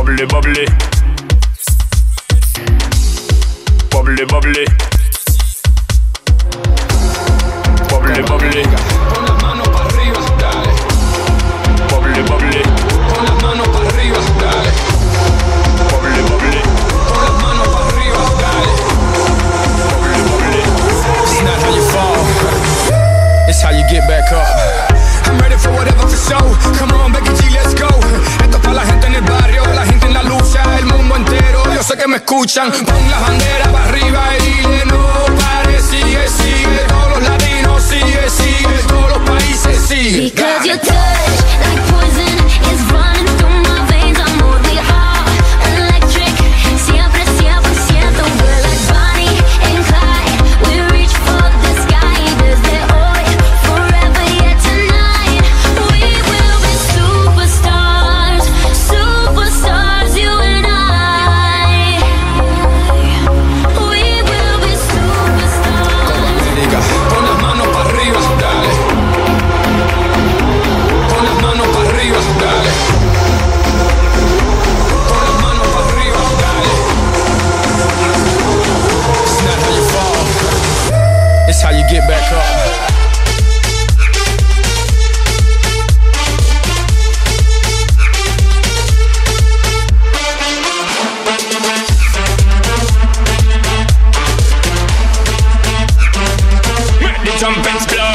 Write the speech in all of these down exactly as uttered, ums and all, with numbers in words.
Bubbly, bubbly. Bubbly, bubbly. Bubbly, bubbly. Pon las manos para arriba, dale. Bubbly, bubbly. Pon las manos para arriba, dale. Bubbly, bubbly. Pon las manos para arriba, dale. Bubbly, bubbly. It's not how you fall, it's how you get back up. I'm ready for whatever for show. Come on, Becky G, let's go. Esto es para la gente en el barrio, la gente en la lucha, el mundo entero. Yo sé que me escuchan. Pon la bandera para arriba y dile no pare. Sigue, sigue, todos los latinos. Sigue, sigue, todos los países. Sigue. Because your touch, like poison, is running through my veins. Amor, we are electric. Siempre, siempre siento. We're like Bonnie and Clyde. We reach for the sky. Desde hoy, forever, yet tonight. We will be superstars. Superstars, you and I. We will be superstars. Diga, pon las manos para arriba, dale. Pon las manos para arriba, dale. Pon las manos para arriba, dale. It's not how you fall, it's how you get back up. Make the trumpets blow.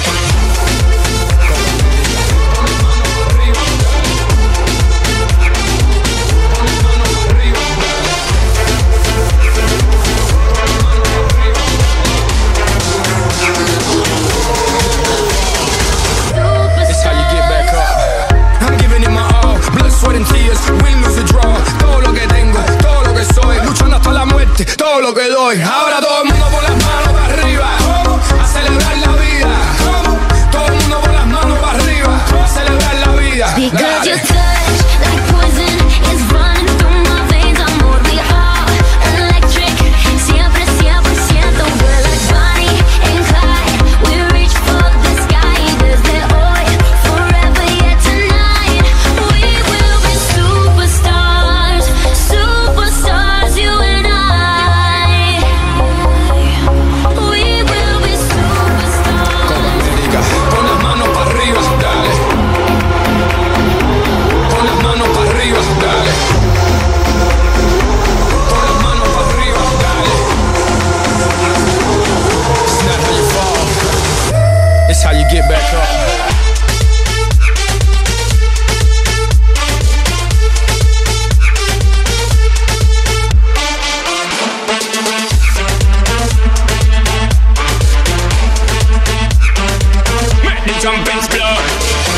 It's how you get back up. I'm giving it my all, blood, sweat and tears, win, lose or draw. Todo lo que tengo, todo lo que soy, luchando hasta la muerte, todo lo que doy. Ahora todo el mundo con las manos para arriba, a celebrar la vida. Todo el mundo con las manos para arriba, a celebrar la vida. Because Dale. your touch, like poison, is running through my veins. Amor, we are electric. Siempre, siempre siento. We're like Bonnie and Clyde. We reach for the sky. Desde hoy, forever, yet tonight. We will be superstars. Superstars, you and I. We will be superstars. Diga, pon las manos para arriba, dale. Pon las manos para arriba, dale. Pon las manos para arriba, dale. It's not how you fall, it's how you get back up. Make the trumpets blow.